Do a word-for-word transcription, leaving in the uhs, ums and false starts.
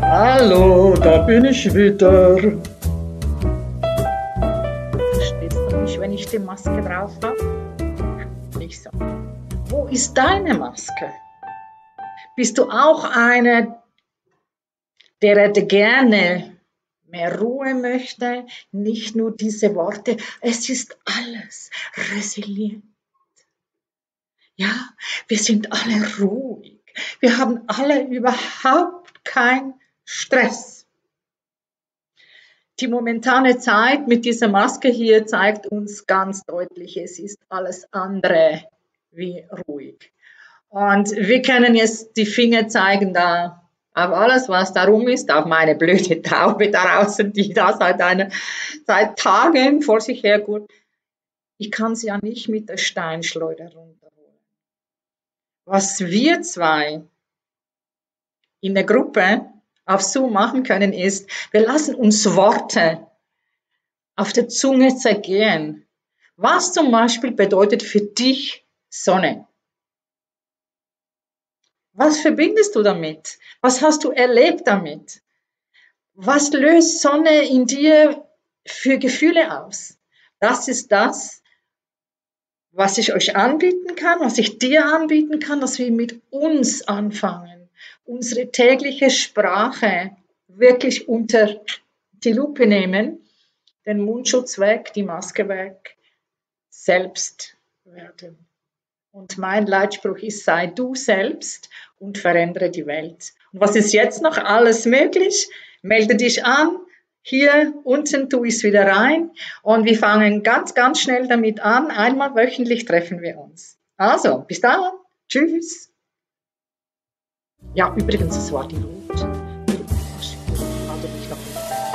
Hallo, da bin ich wieder. Verstehst du mich, wenn ich die Maske drauf habe? Nicht so. Wo ist deine Maske? Bist du auch eine, der gerne mehr Ruhe möchte? Nicht nur diese Worte. Es ist alles resilient. Ja, wir sind alle ruhig. Wir haben alle überhaupt keinen Stress. Die momentane Zeit mit dieser Maske hier zeigt uns ganz deutlich, es ist alles andere wie ruhig. Und wir können jetzt die Finger zeigen da auf alles, was darum ist, auf meine blöde Taube da draußen, die da seit, einer, seit Tagen vor sich hergut. Ich kann sie ja nicht mit der Steinschleuder runterholen. Was wir zwei in der Gruppe auf Zoom machen können, ist, wir lassen uns Worte auf der Zunge zergehen. Was zum Beispiel bedeutet für dich Sonne? Was verbindest du damit? Was hast du erlebt damit? Was löst Sonne in dir für Gefühle aus? Das ist das, was ich euch anbieten kann, was ich dir anbieten kann, dass wir mit uns anfangen, unsere tägliche Sprache wirklich unter die Lupe nehmen, den Mundschutz weg, die Maske weg, selbst werden. Und mein Leitspruch ist, sei du selbst und verändere die Welt. Und was ist jetzt noch alles möglich? Melde dich an. Hier unten tue ich es wieder rein. Und wir fangen ganz, ganz schnell damit an. Einmal wöchentlich treffen wir uns. Also, bis dann. Tschüss. Ja, übrigens, es war die Rot. Die Rot. Also, ich noch